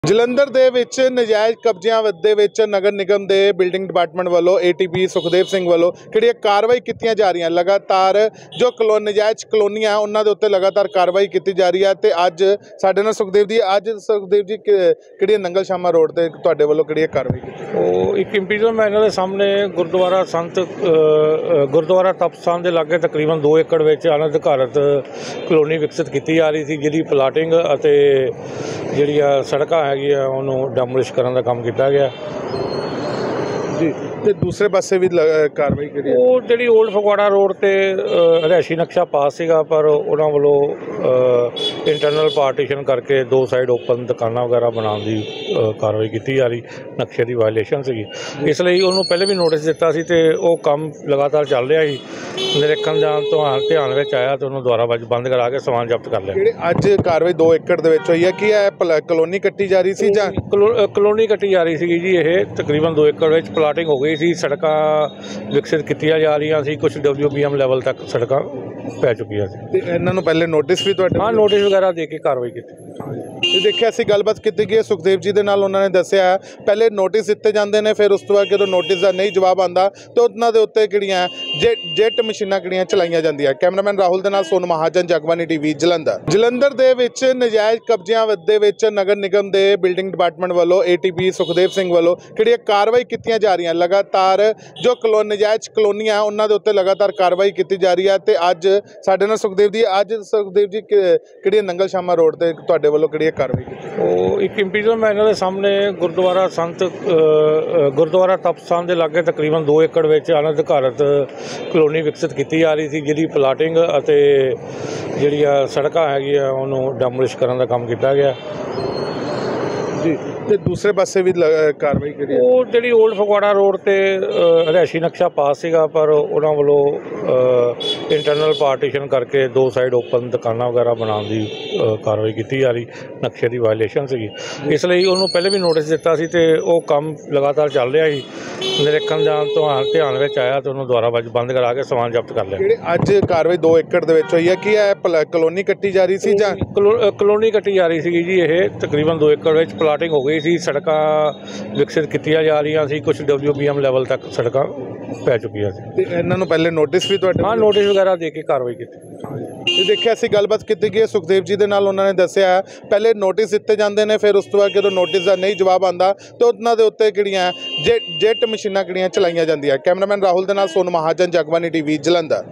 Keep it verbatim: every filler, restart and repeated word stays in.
ਜਲੰਧਰ ਦੇ ਵਿੱਚ ਨਜਾਇਜ਼ ਕਬਜ਼ਿਆਂ ਦੇ ਵਿੱਚ ਨਗਰ ਨਿਗਮ ਦੇ ਬਿਲਡਿੰਗ ਡਿਪਾਰਟਮੈਂਟ ਵੱਲੋਂ ਏਟੀਪੀ ਸੁਖਦੇਵ ਸਿੰਘ ਵੱਲੋਂ ਕਿਹੜੀਆਂ ਕਾਰਵਾਈ ਕੀਤੀਆਂ ਜਾ ਰਹੀਆਂ। ਲਗਾਤਾਰ ਜੋ ਕਲੋ ਨਜਾਇਜ਼ ਕਲੋਨੀਆਂ ਉਹਨਾਂ ਦੇ ਉੱਤੇ ਲਗਾਤਾਰ ਕਾਰਵਾਈ ਕੀਤੀ ਜਾ ਰਹੀ ਹੈ ਤੇ ਅੱਜ ਸਾਡੇ ਨਾਲ ਸੁਖਦੇਵ ਜੀ ਅੱਜ ਸੁਖਦੇਵ ਜੀ ਕਿਹੜੀਆਂ ਨੰਗਲ ਸ਼ਾਮਾ ਰੋਡ ਤੇ ਤੁਹਾਡੇ ਵੱਲੋਂ ਕਿਹੜੀਆਂ ਕਾਰਵਾਈ ਕੀਤੀ? ਉਹ ਇੱਕ ਇੰਪੀਰੀਅਲ ਮੈਨਰ ਦੇ ਸਾਹਮਣੇ ਗੁਰਦੁਆਰਾ ਸੰਤ ਗੁਰਦੁਆਰਾ ਤਪਸਥਾਨ ਦੇ ਲਾਗੇ ਤਕਰੀਬਨ ਦੋ ਏਕੜ ਵਿੱਚ ਅਣਅਧਿਕਾਰਤ ਕਲੋਨੀ ਵਿਕਸਿਤ ਕੀਤੀ ਜਾ ਰਹੀ ਸੀ, ਜਿਹਦੀ ਪਲਾਟਿੰਗ ਅਤੇ ਜਿਹੜੀਆਂ ਸੜਕਾਂ ਹੈਗੀ ਆ ਉਹਨੂੰ ਡੈਮੋਲਿਸ਼ ਕਰਨ ਦਾ ਕੰਮ ਕੀਤਾ ਗਿਆ ਜੀ। ਤੇ ਦੂਸਰੇ ਪਾਸੇ ਵੀ ਕਾਰਵਾਈ ਕਰੀ ਉਹ ਜਿਹੜੀ ਓਲਡ ਫਗਵਾੜਾ ਰੋਡ ਤੇ ਰਿਹਾਇਸ਼ੀ ਨਕਸ਼ਾ ਪਾਸ ਸੀਗਾ, ਪਰ ਉਹਨਾਂ ਵੱਲੋਂ ਇੰਟਰਨਲ ਪਾਰਟੀਸ਼ਨ ਕਰਕੇ ਦੋ ਸਾਈਡ ਓਪਨ ਦੁਕਾਨਾਂ ਵਗੈਰਾ ਬਣਾਉਣ ਦੀ ਕਾਰਵਾਈ ਕੀਤੀ ਜਾ ਰਹੀ, ਨਕਸ਼ੇ ਦੀ ਵਾਇਲੇਸ਼ਨ ਸੀਗੀ। ਇਸ ਲਈ ਉਹਨੂੰ ਪਹਿਲੇ ਵੀ ਨੋਟਿਸ ਦਿੱਤਾ ਸੀ ਤੇ ਉਹ ਕੰਮ ਲਗਾਤਾਰ ਚੱਲ ਰਿਹਾ ਸੀ। ਨਿਰੀਖਣ ਜਾਣ ਤੋਂ ਧਿਆਨ ਵਿੱਚ ਆਇਆ ਤੇ ਉਹਨੂੰ ਦੁਬਾਰਾ ਬੰਦ ਕਰਾ ਕੇ ਸਮਾਨ ਜ਼ਬਤ ਕਰ ਲਿਆ। ਜਿਹੜੇ ਅੱਜ ਕਾਰਵਾਈ ਦੋ ਏਕੜ ਦੇ ਵਿੱਚ ਹੋਈ ਹੈ, ਕੀ ਇਹ ਕਲੋਨੀ ਕੱਟੀ ਜਾ ਰਹੀ ਸੀ ਜਾਂ ਕਲੋਨੀ ਕੱਟੀ ਜਾ ਰਹੀ ਸੀਗੀ ਜੀ? ਇਹ ਤਕਰੀਬਨ ਦੋ ਏਕੜ ਵਿੱਚ ਪਲਾਟਿੰਗ ਹੋ ਗਈ ਸੀ, ਸੜਕਾਂ ਵਿਕਸਿਤ ਕੀਤੀਆਂ ਜਾ ਰਹੀਆਂ ਸੀ, ਕੁਝ ਡਬਲਿਊ ਬੀ ਐਮ ਲੈਵਲ ਤੱਕ ਸੜਕਾਂ ਪੈ ਚੁੱਕੀਆਂ ਸੀ। ਤੇ ਇਹਨਾਂ ਨੂੰ ਪਹਿਲੇ ਨੋਟਿਸ ਵੀ ਤੁਹਾਡੇ? ਹਾਂ, ਨੋਟਿਸ ਵਗੈਰਾ ਦੇ ਕੇ ਕਾਰਵਾਈ ਕੀਤੀ। ਤੇ ਦੇਖਿਆ ਅਸੀਂ ਗੱਲਬਾਤ ਕੀਤੀ ਗਈ ਸੁਖਦੇਵ ਜੀ ਦੇ ਨਾਲ, ਉਹਨਾਂ ਨੇ ਦੱਸਿਆ ਪਹਿਲੇ ਨੋਟਿਸ ਦਿੱਤੇ ਜਾਂਦੇ ਨੇ, ਫਿਰ ਉਸ ਤੋਂ ਬਾਅਦ ਜਦੋਂ ਨੋਟਿਸ ਦਾ ਨਹੀਂ ਜਵਾਬ ਆਉਂਦਾ ਤਾਂ ਉਹਨਾਂ ਦੇ ਉੱਤੇ ਕਿਹੜੀਆਂ ਜੇ ਜੈਟ ਮਸ਼ੀਨਾਂ ਕਿਹੜੀਆਂ ਚਲਾਈਆਂ ਜਾਂਦੀਆਂ। ਕੈਮਰਾਮੈਨ ਰਾਹੁਲ ਦੇ ਨਾਲ ਸੋਨੂ ਮਹਾਜਨ, ਜਗਬਾਨੀ ਟੀਵੀ, ਜਲੰਧਰ। ਜਲੰਧਰ ਦੇ ਵਿੱਚ ਨਜਾਇਜ਼ ਕਬਜ਼ਿਆਂ ਦੇ ਵਿੱਚ ਨਗਰ ਨਿਗਮ ਦੇ ਬਿਲਡਿੰਗ ਡਿਪਾਰਟਮੈਂਟ ਵੱਲੋਂ ਏਟੀਪੀ ਸੁਖਦੇਵ ਸਿੰਘ ਵੱਲੋਂ ਕਿਹੜੀਆਂ ਕਾਰਵਾਈ ਕੀਤੀਆਂ ਜਾ ਰਹੀਆਂ। ਲਗਾਤਾਰ ਜੋ ਕਲੋ ਨਜਾਇਜ਼ ਕਲੋਨੀਆਂ ਉਹਨਾਂ ਦੇ ਉੱਤੇ ਲਗਾਤਾਰ ਕਾਰਵਾਈ ਕੀਤੀ ਜਾ ਰਹੀ ਹੈ ਤੇ ਅੱਜ ਸਾਡੇ ਨਾਲ ਸੁਖਦੇਵ ਜੀ ਅੱਜ ਸੁਖਦੇਵ ਜੀ ਕਿਹੜੀਆਂ ਨੰਗਲ ਸ਼ਾਮਾ ਰੋਡ ਤੇ ਤੁਹਾਡੇ ਵੱਲੋਂ ਕਿਹੜੀਆਂ ਕਾਰਵਾਈ ਕੀਤੀ? ਉਹ ਇੱਕ ਇੰਪੀਰੀਅਲ ਮੈਨਰ ਦੇ ਸਾਹਮਣੇ ਗੁਰਦੁਆਰਾ ਸੰਤ ਗੁਰਦੁਆਰਾ ਤਪਸਥਾਨ ਦੇ ਲਾਗੇ ਤਕਰੀਬਨ ਦੋ ਏਕੜ ਵਿੱਚ ਅਣਅਧਿਕਾਰਤ ਕਲੋਨੀ ਵਿਕਸਿਤ ਕੀਤੀ ਜਾ ਰਹੀ ਸੀ, ਜਿਹਦੀ ਪਲਾਟਿੰਗ ਅਤੇ ਜਿਹੜੀਆਂ ਸੜਕਾਂ ਹੈਗੀਆਂ ਉਹਨੂੰ ਡੈਮੋਲਿਸ਼ ਕਰਨ ਦਾ ਕੰਮ ਕੀਤਾ ਗਿਆ ਜੀ। ਤੇ ਦੂਸਰੇ ਪਾਸੇ ਵੀ ਕਾਰਵਾਈ ਕਰੀ ਉਹ ਜਿਹੜੀ ਓਲਡ ਫਗਵਾੜਾ ਰੋਡ ਤੇ ਰਿਹਾਇਸ਼ੀ ਨਕਸ਼ਾ ਪਾਸ ਸੀਗਾ, ਪਰ ਉਹਨਾਂ ਵੱਲੋਂ ਇੰਟਰਨਲ ਪਾਰਟੀਸ਼ਨ ਕਰਕੇ ਦੋ ਸਾਈਡ ਓਪਨ ਦੁਕਾਨਾਂ ਵਗੈਰਾ ਬਣਾਉਣ ਦੀ ਕਾਰਵਾਈ ਕੀਤੀ ਜਾ ਰਹੀ, ਨਕਸ਼ੇ ਦੀ ਵਾਇਲੇਸ਼ਨ ਸੀਗੀ। ਇਸ ਲਈ ਉਹਨੂੰ ਪਹਿਲੇ ਵੀ ਨੋਟਿਸ ਦਿੱਤਾ ਸੀ ਤੇ ਉਹ ਕੰਮ ਲਗਾਤਾਰ ਚੱਲ ਰਿਹਾ ਸੀ। ਨਿਰੀਖਣ ਜਾਣ ਤੋਂ ਧਿਆਨ ਵਿੱਚ ਆਇਆ ਤੇ ਉਹਨੂੰ ਦੁਬਾਰਾ ਬੰਦ ਕਰਾ ਕੇ ਸਮਾਨ ਜ਼ਬਤ ਕਰ ਲਿਆ। ਜਿਹੜੇ ਅੱਜ ਕਾਰਵਾਈ ਦੋ ਏਕੜ ਦੇ ਵਿੱਚ ਹੋਈ ਹੈ, ਕੀ ਇਹ ਕਲੋਨੀ ਕੱਟੀ ਜਾ ਰਹੀ ਸੀ ਜਾਂ ਕਲੋਨੀ ਕੱਟੀ ਜਾ ਰਹੀ ਸੀਗੀ ਜੀ? ਇਹ ਤਕਰੀਬਨ ਦੋ ਏਕੜ ਵਿੱਚ ਪਲਾਟਿੰਗ ਹੋ ਗਈ ਸੀ, ਸੜਕਾਂ ਵਿਕਸਿਤ ਕੀਤੀਆਂ ਜਾ ਰਹੀਆਂ ਸੀ, ਕੁਝ ਡਬਲਿਊ ਬੀ ਐਮ ਲੈਵਲ ਤੱਕ ਸੜਕਾਂ ਪੈ ਚੁੱਕੀਆਂ ਸੀ। ਤੇ ਇਹਨਾਂ ਨੂੰ ਪਹਿਲੇ ਨੋਟਿਸ ਵੀ ਤੁਹਾਡੇ? ਹਾਂ, ਨੋਟਿਸ ਵਗੈਰਾ ਦੇ ਕੇ ਕਾਰਵਾਈ ਕੀਤੀ। ਤੇ ਦੇਖਿਆ ਅਸੀਂ ਗੱਲਬਾਤ ਕੀਤੀ ਗਈ ਸੁਖਦੇਵ ਜੀ ਦੇ ਨਾਲ, ਉਹਨਾਂ ਨੇ ਦੱਸਿਆ ਪਹਿਲੇ ਨੋਟਿਸ ਦਿੱਤੇ ਜਾਂਦੇ ਨੇ, ਫਿਰ ਉਸ ਤੋਂ ਬਾਅਦ ਜਦੋਂ ਨੋਟਿਸ ਦਾ ਨਹੀਂ ਜਵਾਬ ਆਉਂਦਾ ਤਾਂ ਉਹਨਾਂ ਦੇ ਉੱਤੇ ਕਿਹੜੀਆਂ ਜੇ ਜੈਟ ਮਸ਼ੀਨਾਂ ਕਿਹੜੀਆਂ ਚਲਾਈਆਂ ਜਾਂਦੀਆਂ। ਕੈਮਰਾਮੈਨ ਰਾਹੁਲ ਦੇ ਨਾਲ ਸੋਨੂ ਮਹਾਜਨ, ਜਗਬਾਨੀ ਟੀਵੀ, ਜਲੰਧਰ।